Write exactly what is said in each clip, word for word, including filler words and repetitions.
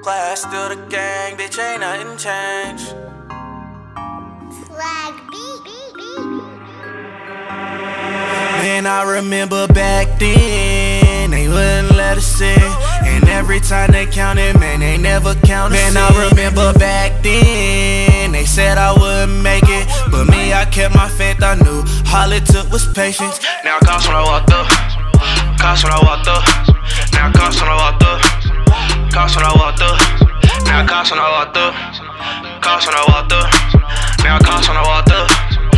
Glass, still the gang, bitch, ain't nothing changed. Swag beat. Man, I remember back then, they wouldn't let us in. And every time they counted, man, they never counted. Man, I remember back then, they said I wouldn't make it, but me, I kept my faith, I knew all it took was patience. Now cost when I walked up, cost when I walked up. Now cost when I walked up, cost when I walked up. Now cost when I walked up, cost when I walked up. Now cost when I walked up.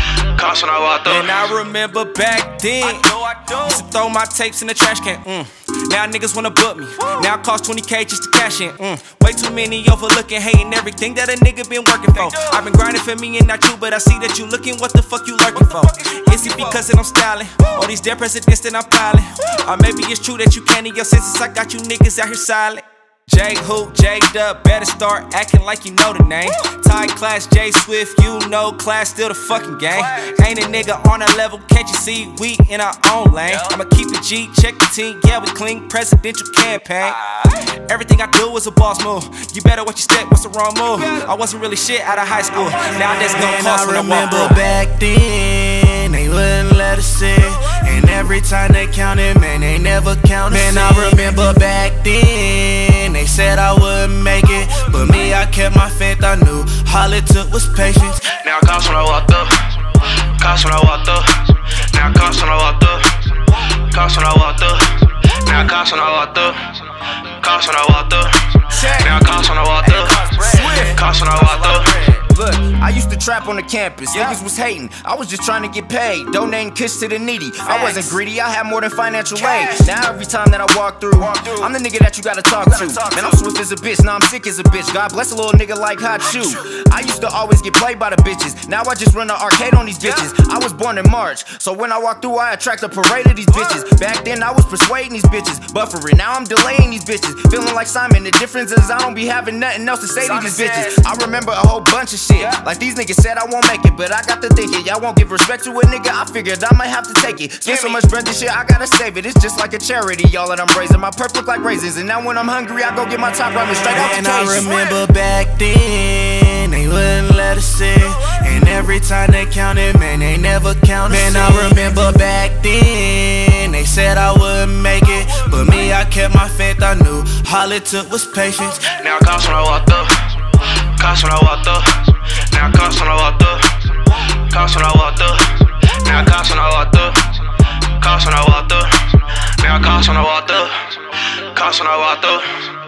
When I walked up. And I remember back then, I do, I do. Used to throw my tapes in the trash can. Mm. Now niggas wanna book me. Woo. Now it cost twenty K just to cash in. Mm. Way too many overlooking, hating everything that a nigga been working for. I've been grinding for me and not you, but I see that you looking. What the fuck you lurking for? Is it because that I'm styling? Or these dead presidents that I'm piling? Or maybe it's true that you can't in your senses. I got you niggas out here silent. J Hoop, J Dub, better start acting like you know the name. Ty Class, J Swift, you know Class still the fucking gang. Ain't a nigga on that level, can't you see we in our own lane? I'ma keep it G, check the team, yeah we clean presidential campaign. Everything I do is a boss move. You better watch your step, what's the wrong move? I wasn't really shit out of high school. Now that's gonna cost when I remember back then, they wouldn't let us in. And every time they counted, man, they never counted. Man, I remember back then, they said I wouldn't make it, but me, I kept my faith, I knew all it took was patience. Now cost when I walked up, cost when I walked up. Now cost when I walked up, cost when I walked up. Now cost when I walked up, cost when I walked up. Now cost when I walked up, cost when I walked up. Look, I used to trap on the campus, yeah. Niggas was hating, I was just trying to get paid, donating kiss to the needy. Facts. I wasn't greedy, I had more than financial aid. Now every time that I walk through, walk through, I'm the nigga that you gotta talk you gotta to talk Man, I'm swift as a bitch, now I'm sick as a bitch. God bless a little nigga like Hot Shoe. I used to always get played by the bitches, now I just run the arcade on these bitches. I was born in March, so when I walk through I attract a parade of these bitches. Back then I was persuading these bitches, buffering, now I'm delaying these bitches. Feeling like Simon, the difference is I don't be having nothing else to say to these bitches. I remember a whole bunch of shit, like these niggas said I won't make it, but I got to thinking, y'all won't give respect to a nigga, I figured I might have to take it. Spend so much bread this shit, I gotta save it. It's just like a charity, y'all that I'm raising. My perp look like raisins, and now when I'm hungry, I go get my top ramen straight out the cage. And I remember back then, they wouldn't let us in. And every time they counted, man, they never counted. Man, I remember back then, they said I wouldn't make it, but me, I kept my faith, I knew all it took was patience. Now cost when I walked up, cost when I walked up. Now cost when I walked up, cost when I walked up. Now cost when I walked up, cost when I walked up. Now cost when I walked up, cost when I walked up.